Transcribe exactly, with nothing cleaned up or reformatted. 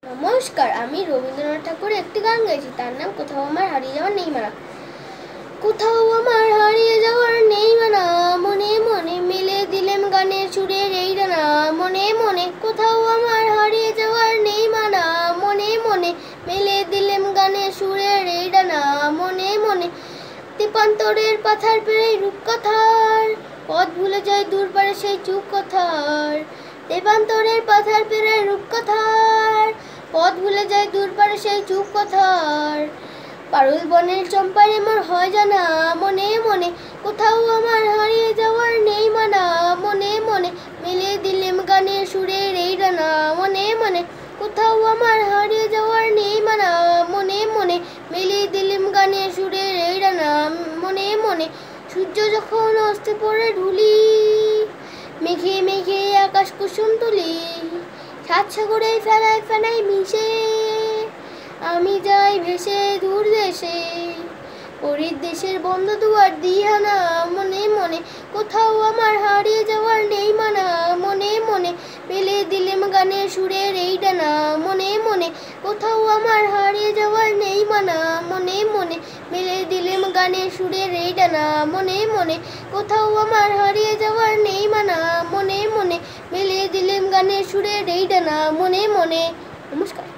নমস্কার, আমি রবীন্দ্রনাথ ঠাকুরের একটি গান গাইছি, তার নাম কোথাও আমার হারিয়ে যাওয়ার নেই মানা। কোথাও আমার হারিয়ে যাওয়ার নেই মানা, মনে মনে মিলে দিলেম গানের সুরের এই ডানা। মনে মনে কোথাও আমার হারিয়ে যাওয়ার নেই মানা, মনে মনে মিলে দিলেম গানের সুরের এই ডানা। মনে মনে দীপান্তরের পাথার পেরে রূপকথার পথ ভুলে যায় দূর পারে সেই চুপ কথার। দেবান্তরের পাথার পেরে রূপকথার পথ ভুলে যায় দূর পারে সেই চুপ কথার। পারুল বনের চম্পারে মোর হয় জানা, মনে মনে কোথাও আমার হারিয়ে যাওয়ার নেই মানা। মনে মনে মিলে দিলেম গানের সুরের এই ডানা। মনে মনে কোথাও আমার হারিয়ে যাওয়ার নেই মানা, মনে মনে মিলে দিলেম গানের সুরের এই ডানা। মনে মনে সূর্য যখন অস্তে পড়ে ঢুলি, মেঘে মেঘে আকাশ কুসুম তুলি, সাত সাগরে ফেনায় ফেনায় মিশে আমি যাই ভেসে দূর দেশে। পরীর দেশের বন্ধ দুয়ার দিহানা, মনে মনে কোথাও আমার হারিয়ে যাওয়ার নেই মানা। মনে মনে মেলে দিলেম গানের সুরের এই ডানা। মনে মনে কোথাও আমার হারিয়ে যাওয়ার নেই মানা, মনে মনে মেলে দিলেম গানের সুরের এই ডানা। মনে মনে কোথাও আমার হারিয়ে যাওয়ার নেই মানা, মনে মনে মেলে দিলেম গানের সুরের এই ডানা। মনে মনে। নমস্কার।